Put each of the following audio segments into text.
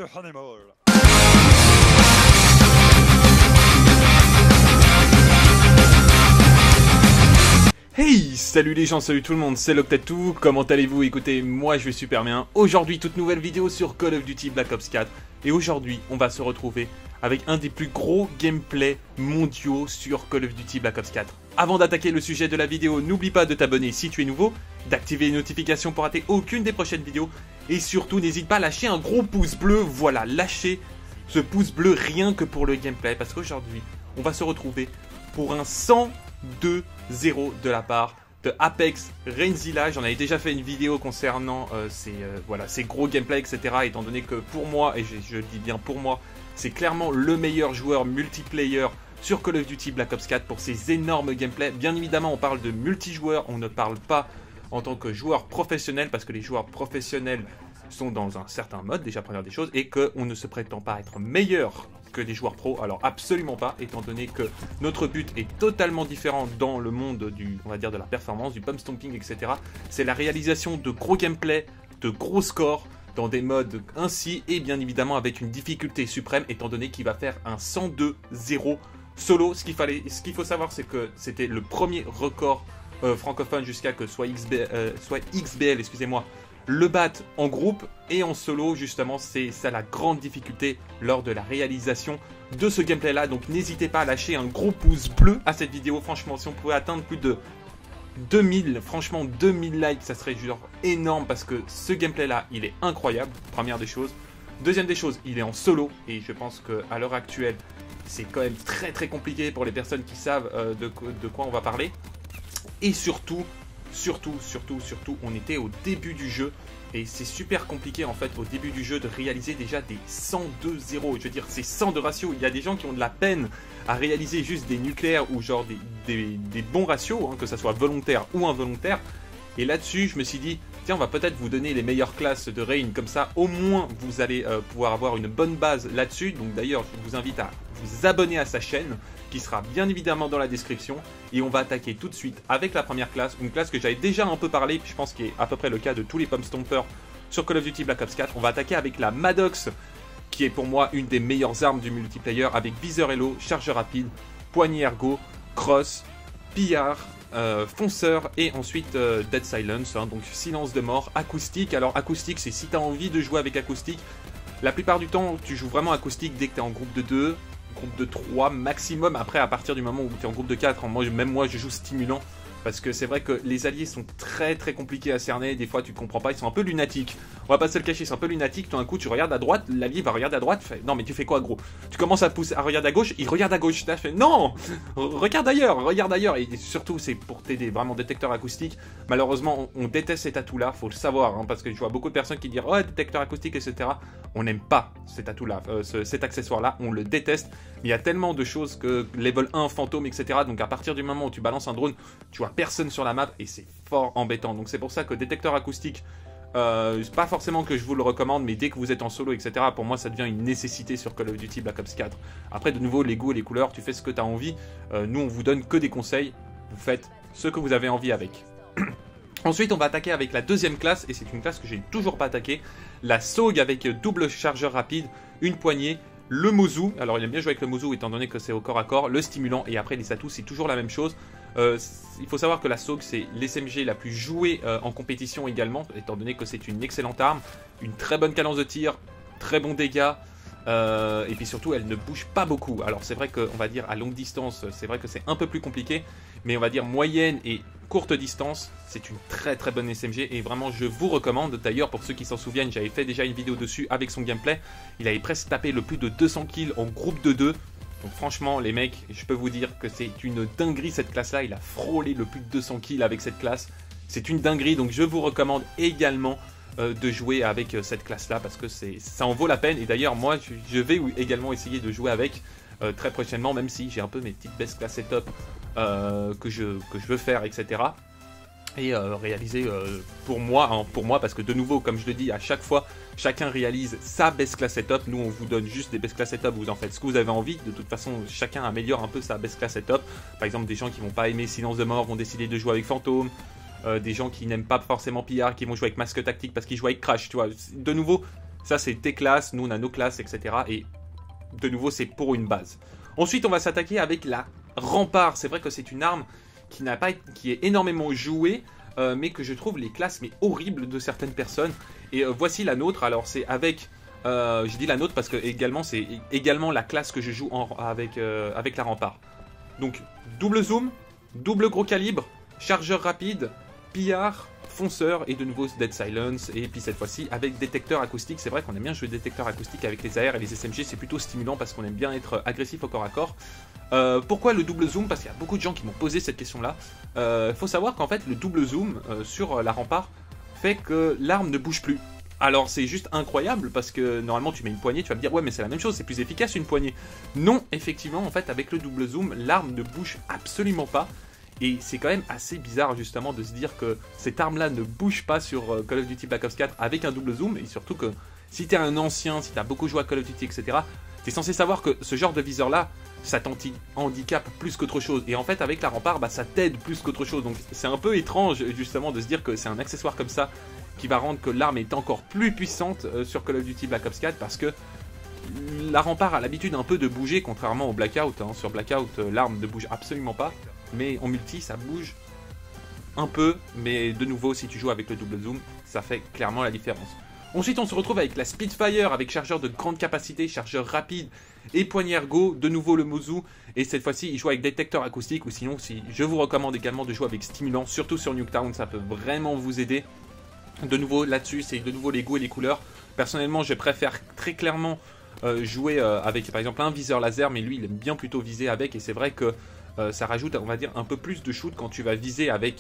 animal. Hey, salut les gens, salut tout le monde, c'est Loctetou, comment allez-vous? Écoutez, moi je vais super bien. Aujourd'hui, toute nouvelle vidéo sur Call of Duty Black Ops 4. Et aujourd'hui, on va se retrouver avec un des plus gros gameplays mondiaux sur Call of Duty Black Ops 4. Avant d'attaquer le sujet de la vidéo, n'oublie pas de t'abonner si tu es nouveau, d'activer les notifications pour rater aucune des prochaines vidéos. Et surtout, n'hésite pas à lâcher un gros pouce bleu, voilà, lâchez ce pouce bleu rien que pour le gameplay. Parce qu'aujourd'hui, on va se retrouver pour un 102-0 de la part de Apex Reignsila. J'en avais déjà fait une vidéo concernant ces gros gameplays, etc. Étant donné que pour moi, et je dis bien pour moi, c'est clairement le meilleur joueur multiplayer sur Call of Duty Black Ops 4 pour ses énormes gameplays. Bien évidemment, on parle de multijoueur, on ne parle pas en tant que joueur professionnel, parce que les joueurs professionnels sont dans un certain mode, déjà première des choses, et qu'on ne se prétend pas être meilleur que des joueurs pros. Alors absolument pas, étant donné que notre but est totalement différent dans le monde on va dire de la performance, du pump stomping, etc. C'est la réalisation de gros gameplay, de gros scores, dans des modes ainsi, et bien évidemment avec une difficulté suprême, étant donné qu'il va faire un 102-0 solo. Ce qu'il faut savoir, c'est que c'était le premier record francophone jusqu'à que soit XBL, excusez-moi, le batte en groupe, et en solo justement c'est ça la grande difficulté lors de la réalisation de ce gameplay là. Donc n'hésitez pas à lâcher un gros pouce bleu à cette vidéo. Franchement, si on pouvait atteindre plus de 2000, franchement 2000 likes, ça serait genre énorme, parce que ce gameplay là il est incroyable, première des choses. Deuxième des choses, il est en solo, et je pense qu'à l'heure actuelle c'est quand même très compliqué pour les personnes qui savent de quoi on va parler. Et surtout, on était au début du jeu, et c'est super compliqué en fait au début du jeu de réaliser déjà des 102-0. Je veux dire, c'est 100 de ratio. Il y a des gens qui ont de la peine à réaliser juste des nucléaires ou genre des bons ratios, hein, que ça soit volontaire ou involontaire. Et là-dessus, je me suis dit, tiens, on va peut-être vous donner les meilleures classes de Reign, comme ça au moins vous allez pouvoir avoir une bonne base là-dessus. Donc d'ailleurs, je vous invite à vous abonner à sa chaîne, qui sera bien évidemment dans la description. Et on va attaquer tout de suite avec la première classe, une classe que j'avais déjà un peu parlé, je pense qu'il est à peu près le cas de tous les pump stompers sur Call of Duty Black Ops 4. On va attaquer avec la Maddox, qui est pour moi une des meilleures armes du multiplayer, avec viseur hello, chargeur rapide, poignée ergo, cross, pillard, fonceur, et ensuite Dead Silence, hein, donc silence de mort, acoustique. Alors acoustique, c'est si tu as envie de jouer avec acoustique. La plupart du temps, tu joues vraiment acoustique dès que tu es en groupe de 2, groupe de 3 maximum. Après, à partir du moment où tu es en groupe de 4, même moi je joue stimulant, parce que c'est vrai que les alliés sont très compliqués à cerner. Des fois tu comprends pas, ils sont un peu lunatiques, on va pas se le cacher, ils sont un peu lunatiques. Tout d'un coup tu regardes à droite, l'allié va regarder à droite, fait non mais tu fais quoi gros? Tu commences à pousser, à regarder à gauche, il regarde à gauche, tu fais non, regarde ailleurs. Et surtout c'est pour t'aider, vraiment détecteur acoustique. Malheureusement on déteste cet atout là, faut le savoir, hein, parce que je vois beaucoup de personnes qui disent oh détecteur acoustique, etc. On n'aime pas cet atout là, cet accessoire là, on le déteste. Il y a tellement de choses que level 1 fantôme, etc. Donc à partir du moment où tu balances un drone, tu vois personne sur la map, et c'est fort embêtant. Donc c'est pour ça que détecteur acoustique, c'est pas forcément que je vous le recommande, mais dès que vous êtes en solo, etc., pour moi ça devient une nécessité sur Call of Duty Black Ops 4. Après de nouveau, les goûts et les couleurs, tu fais ce que tu as envie. Nous on vous donne que des conseils, vous faites ce que vous avez envie avec. Ensuite on va attaquer avec la deuxième classe, et c'est une classe que j'ai toujours pas attaquée, la SOG, avec double chargeur rapide, une poignée, le Mozu. Alors il aime bien jouer avec le Mozu étant donné que c'est au corps à corps, le stimulant, et après les atouts c'est toujours la même chose. Il faut savoir que la SOG c'est l'SMG la plus jouée en compétition également, étant donné que c'est une excellente arme, une très bonne cadence de tir, très bons dégâts, et puis surtout elle ne bouge pas beaucoup. Alors c'est vrai qu'on va dire à longue distance, c'est vrai que c'est un peu plus compliqué, mais on va dire moyenne et courte distance, c'est une très bonne SMG, et vraiment je vous recommande. D'ailleurs pour ceux qui s'en souviennent, j'avais fait déjà une vidéo dessus avec son gameplay, il avait presque tapé le plus de 200 kills en groupe de 2. Donc franchement les mecs, je peux vous dire que c'est une dinguerie cette classe là, il a frôlé le plus de 200 kills avec cette classe, c'est une dinguerie. Donc je vous recommande également de jouer avec cette classe là, parce que ça en vaut la peine. Et d'ailleurs moi je vais également essayer de jouer avec très prochainement, même si j'ai un peu mes petites best class setup que je veux faire, etc. Et réaliser pour moi, parce que de nouveau comme je le dis à chaque fois, chacun réalise sa best class setup. Nous on vous donne juste des best class setup, vous en faites ce que vous avez envie. De toute façon chacun améliore un peu sa best class setup. Par exemple des gens qui vont pas aimer silence de mort vont décider de jouer avec fantôme, des gens qui n'aiment pas forcément pillard qui vont jouer avec masque tactique parce qu'ils jouent avec crash, tu vois. De nouveau Ça, c'est tes classes, nous on a nos classes, etc. Et de nouveau, c'est pour une base. Ensuite, on va s'attaquer avec la rempart. C'est vrai que c'est une arme qui est énormément jouée, mais que je trouve les classes mais horribles de certaines personnes. Et voici la nôtre. Alors, c'est avec... je dis la nôtre parce que c'est également la classe que je joue avec la rempart. Donc, double zoom, double gros calibre, chargeur rapide, pillard, fonceur et de nouveau Dead Silence. Et puis cette fois-ci avec détecteur acoustique. C'est vrai qu'on aime bien jouer détecteur acoustique avec les AR et les SMG. C'est plutôt stimulant parce qu'on aime bien être agressif au corps à corps. Pourquoi le double zoom? Parce qu'il y a beaucoup de gens qui m'ont posé cette question-là. Faut savoir qu'en fait le double zoom sur la rempart fait que l'arme ne bouge plus. Alors c'est juste incroyable parce que normalement tu mets une poignée, tu vas me dire ouais mais c'est la même chose, c'est plus efficace une poignée. Non, effectivement en fait avec le double zoom, l'arme ne bouge absolument pas. Et c'est quand même assez bizarre justement de se dire que cette arme-là ne bouge pas sur Call of Duty Black Ops 4 avec un double zoom. Et surtout que si t'es un ancien, si t'as beaucoup joué à Call of Duty, etc., t'es censé savoir que ce genre de viseur-là, ça t'handicape plus qu'autre chose. Et en fait avec la rempart, bah, ça t'aide plus qu'autre chose. Donc c'est un peu étrange justement de se dire que c'est un accessoire comme ça qui va rendre que l'arme est encore plus puissante sur Call of Duty Black Ops 4 parce que la rempart a l'habitude un peu de bouger contrairement au Blackout. Hein. Sur Blackout, l'arme ne bouge absolument pas. Mais en multi, ça bouge un peu. Mais de nouveau, si tu joues avec le double zoom, ça fait clairement la différence. Ensuite, on se retrouve avec la Spitfire, avec chargeur de grande capacité, chargeur rapide et poignée ergo. De nouveau le Mozu. Et cette fois-ci, il joue avec détecteur acoustique. Ou sinon, je vous recommande également de jouer avec stimulant. Surtout sur Nuketown, ça peut vraiment vous aider. De nouveau, là-dessus, c'est de nouveau les goûts et les couleurs. Personnellement, je préfère très clairement jouer avec, par exemple, un viseur laser. Mais lui, il aime bien plutôt viser avec. Et c'est vrai que ça rajoute, on va dire, un peu plus de shoot quand tu vas viser avec,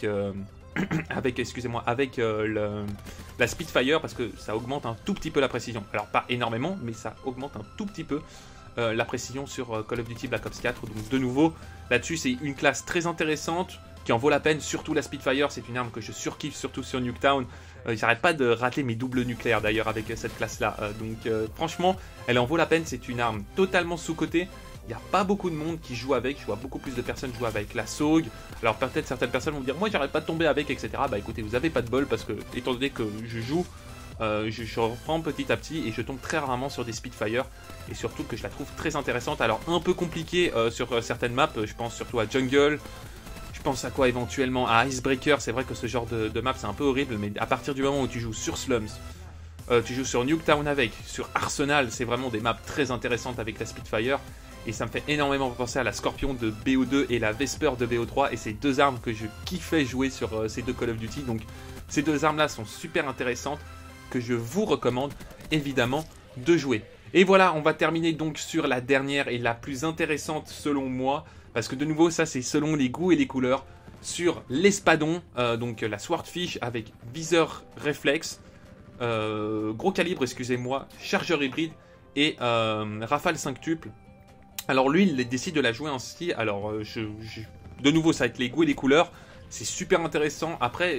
la Spitfire parce que ça augmente un tout petit peu la précision. Alors pas énormément, mais ça augmente un tout petit peu la précision sur Call of Duty Black Ops 4. Donc de nouveau, là-dessus c'est une classe très intéressante qui en vaut la peine, surtout la Spitfire. C'est une arme que je surkiffe, surtout sur Nuketown. J'arrête pas de rater mes doubles nucléaires d'ailleurs avec cette classe-là. Donc franchement, elle en vaut la peine. C'est une arme totalement sous-cotée. Il n'y a pas beaucoup de monde qui joue avec, je vois beaucoup plus de personnes jouer avec la SOG. Alors peut-être certaines personnes vont dire, moi j'arrête pas de tomber avec, etc. Bah écoutez, vous avez pas de bol parce que, étant donné que je joue, je reprends petit à petit et je tombe très rarement sur des Spitfire. Et surtout que je la trouve très intéressante. Alors un peu compliquée sur certaines maps, je pense surtout à Jungle. Je pense à quoi éventuellement? À Icebreaker, c'est vrai que ce genre de map c'est un peu horrible, mais à partir du moment où tu joues sur Slums, tu joues sur Nuketown avec, sur Arsenal, c'est vraiment des maps très intéressantes avec la Spitfire. Et ça me fait énormément penser à la Scorpion de BO2 et la Vesper de BO3. Et c'est deux armes que je kiffais jouer sur ces deux Call of Duty. Donc ces deux armes là sont super intéressantes, que je vous recommande évidemment de jouer. Et voilà, on va terminer donc sur la dernière et la plus intéressante selon moi. Parce que de nouveau ça c'est selon les goûts et les couleurs. Sur l'Espadon, donc la Swordfish avec viseur réflexe, gros calibre excusez-moi, chargeur hybride et rafale 5 tuples. Alors lui, il décide de la jouer ainsi. Alors, de nouveau, ça va être les goûts et les couleurs. C'est super intéressant. Après,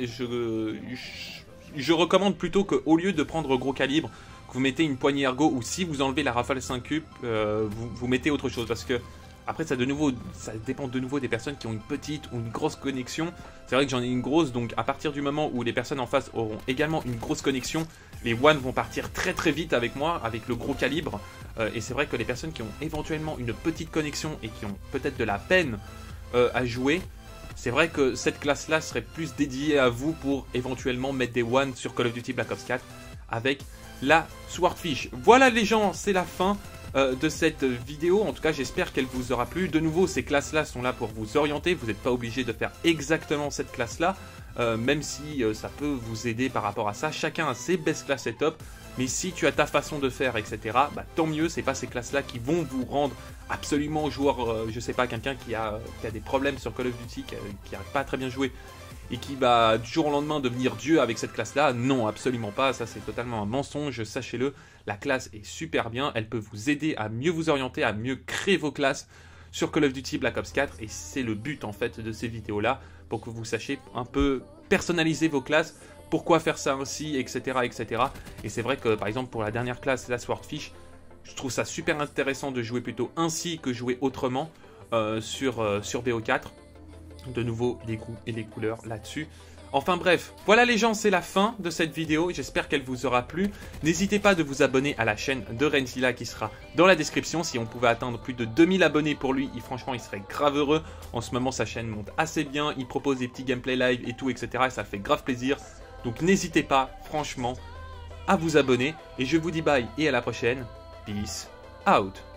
je recommande plutôt qu'au lieu de prendre gros calibre, que vous mettez une poignée ergo ou si vous enlevez la rafale 5 cubes, vous mettez autre chose. Parce que, après, ça dépend de nouveau des personnes qui ont une petite ou une grosse connexion. C'est vrai que j'en ai une grosse, donc à partir du moment où les personnes en face auront également une grosse connexion, les one vont partir très très vite avec moi, avec le gros calibre. Et c'est vrai que les personnes qui ont éventuellement une petite connexion et qui ont peut-être de la peine à jouer, c'est vrai que cette classe-là serait plus dédiée à vous pour éventuellement mettre des one sur Call of Duty Black Ops 4 avec la Swordfish. Voilà les gens, c'est la fin de cette vidéo. En tout cas, j'espère qu'elle vous aura plu. De nouveau, ces classes-là sont là pour vous orienter. Vous n'êtes pas obligé de faire exactement cette classe-là, même si ça peut vous aider par rapport à ça. Chacun a ses best class setup. Mais si tu as ta façon de faire, etc., bah, tant mieux, c'est pas ces classes-là qui vont vous rendre absolument joueur, je sais pas, quelqu'un qui a des problèmes sur Call of Duty, qui n'arrive pas à très bien jouer, et qui va du jour au lendemain devenir Dieu avec cette classe-là. Non, absolument pas, ça c'est totalement un mensonge, sachez-le. La classe est super bien, elle peut vous aider à mieux vous orienter, à mieux créer vos classes sur Call of Duty Black Ops 4, et c'est le but en fait de ces vidéos-là, pour que vous sachiez un peu personnaliser vos classes, pourquoi faire ça ainsi, etc. etc. Et c'est vrai que par exemple pour la dernière classe, la Swordfish, je trouve ça super intéressant de jouer plutôt ainsi que jouer autrement sur BO4. De nouveau, les goûts et les couleurs là-dessus. Enfin bref, voilà les gens, c'est la fin de cette vidéo, j'espère qu'elle vous aura plu. N'hésitez pas de vous abonner à la chaîne de Renzilla qui sera dans la description. Si on pouvait atteindre plus de 2000 abonnés pour lui, franchement il serait grave heureux. En ce moment sa chaîne monte assez bien, il propose des petits gameplay live et tout, etc. Et ça fait grave plaisir. Donc n'hésitez pas, franchement, à vous abonner. Et je vous dis bye et à la prochaine. Peace out.